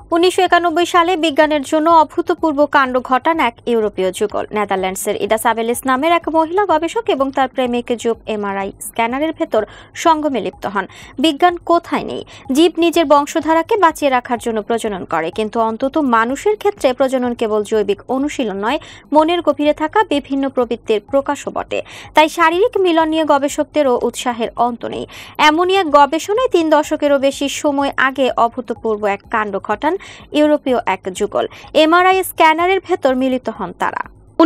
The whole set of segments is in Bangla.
1991 সালে বিজ্ঞানের জন্য অভূতপূর্ব কাণ্ড ঘটান এক ইউরোপীয় যুগল। নেদারল্যান্ডসের ইডা সাবেলিস নামের এক মহিলা গবেষক এবং তার প্রেমিক জুপ এমআরআই স্ক্যানারের ভেতর সঙ্গমে লিপ্ত হন। বিজ্ঞান কোথায় নেই, জীব নিজের বংশধারাকে বাঁচিয়ে রাখার জন্য প্রজনন করে, কিন্তু অন্তত মানুষের ক্ষেত্রে প্রজনন কেবল জৈবিক অনুশীলন নয়, মনের গভীরে থাকা বিভিন্ন প্রবৃত্তির প্রকাশও বটে। তাই শারীরিক মিলন নিয়ে গবেষকদেরও উৎসাহের অন্ত নেই। এমনই এক গবেষণায় 3 দশকেরও বেশি সময় আগে অভূতপূর্ব এক কাণ্ড ঘটান ইউরোপীয় এক যুগল। এমআরআই স্ক্যানারের ভেতর মিলিত হন তারা।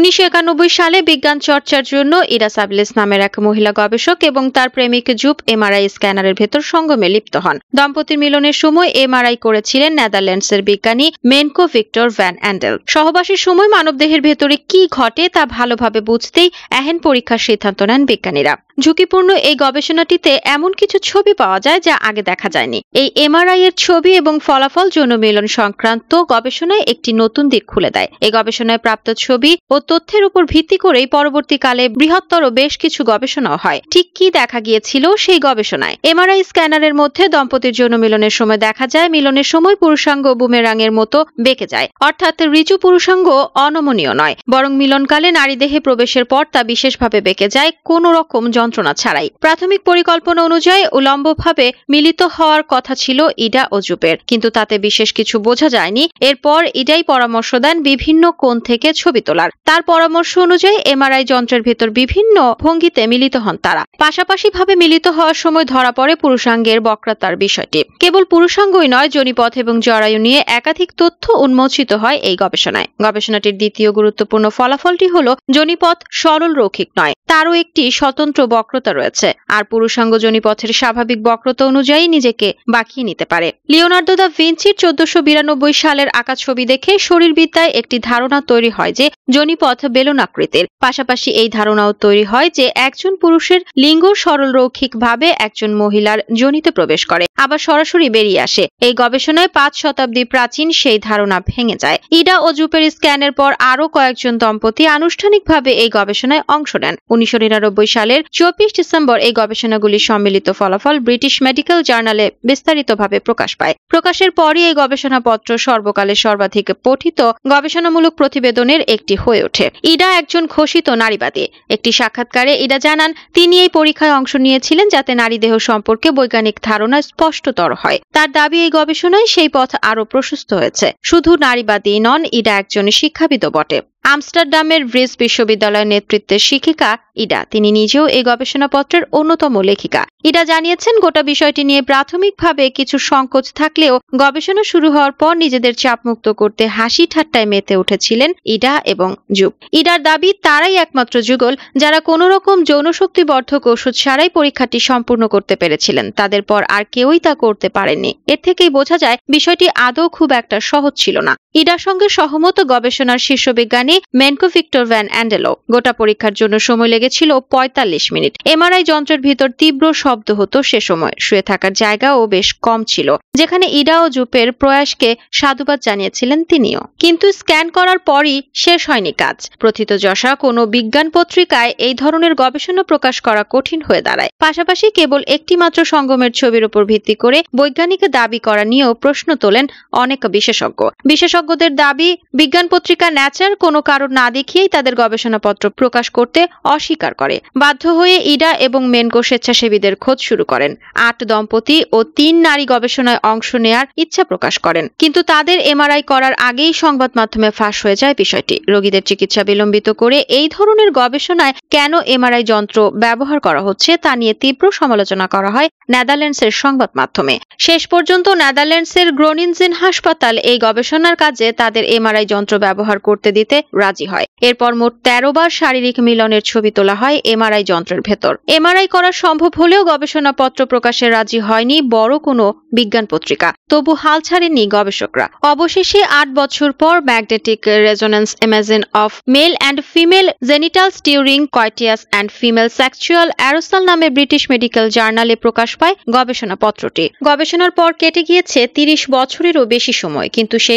1991 সালে বিজ্ঞান চর্চার জন্য ইডা সাবেলিস নামের এক মহিলা গবেষক এবং তার প্রেমিক জুপ এমআরআই স্ক্যানারের ভেতর সঙ্গমে লিপ্ত হন। দম্পতির মিলনের সময় এমআরআই করেছিলেন নেদারল্যান্ডসের বিজ্ঞানী মেনকো ভিক্টর ভ্যান অ্যান্ডেল। সহবাসের সময় মানবদেহের ভেতরে কি ঘটে তা ভালোভাবে বুঝতেই এহেন পরীক্ষার সিদ্ধান্ত নেন বিজ্ঞানীরা। ঝুঁকিপূর্ণ এই গবেষণাটিতে এমন কিছু ছবি পাওয়া যায় যা আগে দেখা যায়নি। এই এমআরআই এর ছবি এবং ফলাফল যৌন মিলন সংক্রান্ত গবেষণায় একটি নতুন দিক খুলে দেয়। এই গবেষণায় প্রাপ্ত ছবি ও তথ্যের উপর ভিত্তি করেই পরবর্তীকালে বৃহত্তর বেশ কিছু গবেষণাও হয়। ঠিক কি দেখা গিয়েছিল সেই গবেষণায়? এমআরআই স্ক্যানারের মধ্যে দম্পতির যৌন মিলনের সময় দেখা যায় মিলনের সময় পুরুষাঙ্গ বুমেরাঙের মতো বেঁকে যায়, অর্থাৎ ঋজু পুরুষাঙ্গ অনমনীয় নয়, বরং মিলনকালে নারী দেহে প্রবেশের পর তা বিশেষভাবে বেঁকে যায় কোন রকম যন্ত্রণা ছাড়াই। প্রাথমিক পরিকল্পনা অনুযায়ী উলম্বভাবে মিলিত হওয়ার কথা ছিল ইডা ও জুপের, কিন্তু তাতে বিশেষ কিছু বোঝা যায়নি। এরপর ইডাই পরামর্শ দেন বিভিন্ন কোণ থেকে ছবি তোলার। তার পরামর্শ অনুযায়ী এমআরআই যন্ত্রের ভেতর বিভিন্ন ভঙ্গিতে মিলিত হন তারা। পাশাপাশি ভাবে মিলিত হওয়ার সময় ধরা পড়ে পুরুষাঙ্গের বক্রতার বিষয়টি। কেবল পুরুষাঙ্গই নয়, যোনিপথ এবং জরায়ু নিয়ে একাধিক তথ্য উন্মোচিত হয় এই গবেষণায়। গবেষণাটির দ্বিতীয় গুরুত্বপূর্ণ ফলাফলটি হল যোনিপথ সরল রৈখিক নয়, তারও একটি স্বতন্ত্র বক্রতা রয়েছে, আর পুরুষাঙ্গ যোনিপথের স্বাভাবিক বক্রতা অনুযায়ী নিজেকে বাঁকিয়ে নিতে পারে। লিওনার্দো দা ভিঞ্চির 1492 সালের আঁকা ছবি দেখে শরীরবিদ্যায় একটি ধারণা তৈরি হয় যে যোনিপথ বেলনাকৃতির। পাশাপাশি এই ধারণাও তৈরি হয় যে একজন পুরুষের লিঙ্গ সরল রৈখিকভাবে একজন মহিলার যোনিতে প্রবেশ করে, আবার সরাসরি বেরিয়ে আসে। এই গবেষণায় 5 শতাব্দী প্রাচীন সেই ধারণা ভেঙে যায়। ইডা ও জুপের স্ক্যানের পর আরও কয়েকজন দম্পতি আনুষ্ঠানিকভাবে এই গবেষণায় অংশ নেন। 1999 সালের 24 ডিসেম্বর এই গবেষণাগুলির সম্মিলিত ফলাফল ব্রিটিশ মেডিকেল জার্নালে বিস্তারিতভাবে প্রকাশ পায়। প্রকাশের পরই এই গবেষণাপত্র সর্বকালের সর্বাধিক পঠিত গবেষণামূলক প্রতিবেদনের একটি হয়ে ওঠে। ইডা একজন ঘোষিত নারীবাদী। একটি সাক্ষাৎকারে ইডা জানান তিনি এই পরীক্ষায় অংশ নিয়েছিলেন যাতে নারী দেহ সম্পর্কে বৈজ্ঞানিক ধারণা স্পষ্টতর হয়। তার দাবি এই গবেষণায় সেই পথ আরো প্রশস্ত হয়েছে। শুধু নারীবাদী নন, ইডা একজন শিক্ষাবিদও বটে। আমস্টারডামের ব্রিজ বিশ্ববিদ্যালয়ের নেতৃত্বের শিক্ষিকা ইডা, তিনি নিজেও এই গবেষণাপত্রের অন্যতম লেখিকা। ইডা জানিয়েছেন গোটা বিষয়টি নিয়ে প্রাথমিকভাবে কিছু সংকোচ থাকলেও গবেষণা শুরু হওয়ার পর নিজেদের চাপমুক্ত করতে হাসি ঠাট্টায় মেতে উঠেছিলেন ইডা এবং জুপ। ইডার দাবি তারাই একমাত্র যুগল যারা কোনো রকম যৌনশক্তিবর্ধক ওষুধ ছাড়াই পরীক্ষাটি সম্পূর্ণ করতে পেরেছিলেন। তাদের পর আর কেউই তা করতে পারেননি। এর থেকেই বোঝা যায় বিষয়টি আদৌ খুব একটা সহজ ছিল না। ইডার সঙ্গে সহমত গবেষণার শীর্ষ বিজ্ঞানী মেনকো ভিক্টর ভ্যান অ্যান্ডেলও। গোটা পরীক্ষার জন্য সময় লেগেছিল 45 মিনিট। এমআরআই যন্ত্রের ভিতর তীব্র শব্দ হতো সে সময়। শুয়ে থাকার জায়গাও বেশ কম ছিল, যেখানে ইডা ও জুপের প্রয়াসকে সাধুবাদ জানিয়েছিলেন তিনিও। কিন্তু স্ক্যান করার পরই শেষ হয়নি কাজ। প্রথিতযশা কোনো বিজ্ঞান পত্রিকায় এই ধরনের গবেষণা প্রকাশ করা কঠিন হয়ে দাঁড়ায়। পাশাপাশি কেবল একটি মাত্র সঙ্গমের ছবির উপর ভিত্তি করে বৈজ্ঞানিক দাবি করা নিয়েও প্রশ্ন তোলেন অনেক বিশেষজ্ঞ। বিশেষজ্ঞদের দাবি বিজ্ঞান পত্রিকা ন্যাচার কোনো কারণ না দেখিয়েই তাদের গবেষণাপত্র প্রকাশ করতে অস্বীকার করে। বাধ্য হয়ে ইডা এবং মেনকো স্বেচ্ছাসেবীদের খোঁজ শুরু করেন। 8 দম্পতি ও 3 নারী গবেষণায় অংশ নেয়ার ইচ্ছা প্রকাশ করেন, কিন্তু তাদের এমআরআই করার আগেই সংবাদ মাধ্যমে ফাঁস হয়ে যায় বিষয়টি। রোগীদের চিকিৎসা বিলম্বিত করে এই ধরনের গবেষণায় কেন এমআরআই যন্ত্র ব্যবহার করা হচ্ছে তা নিয়ে তীব্র সমালোচনা করা হয় নেদারল্যান্ডসের সংবাদ মাধ্যমে। শেষ পর্যন্ত নেদারল্যান্ডসের গ্রোনিনজেন হাসপাতাল এই গবেষণার কাজে তাদের এমআরআই যন্ত্র ব্যবহার করতে দিতে রাজি হয়। এরপর মোট 13 বার শারীরিক মিলনের ছবি তোলা হয় এমআরআই যন্ত্রের ভেতর। এমআরআই করা সম্ভব হলেও গবেষণাপত্র প্রকাশে রাজি হয়নি বড় কোনো বিজ্ঞান পত্রিকা। তবু হাল ছাড়েননি গবেষকরা। অবশেষে 8 বছর পর magnetic resonance imaging of male and female genitals during coitus and female sexual arousal নামে ব্রিটিশ মেডিকেল জার্নালে প্রকাশ পায় গবেষণাপত্রটি। গবেষণার পর কেটে গিয়েছে 30 বছরেরও বেশি সময়, কিন্তু সেই গবেষণা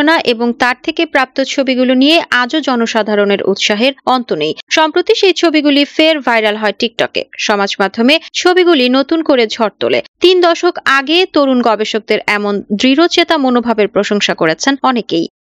গবেষণা এবং তার থেকে প্রাপ্ত ছবিগুলো নিয়ে আজও জনসাধারণের উৎসাহের অন্ত নেই। সম্প্রতি সেই ছবিগুলি ফের ভাইরাল হয় টিকটকে। সমাজ মাধ্যমে ছবিগুলি নতুন করে ঝড় তোলে। 3 দশক আগে তরুণ গবেষকদের এমন দৃঢ়চেতা মনোভাবের প্রশংসা করেছেন অনেকেই।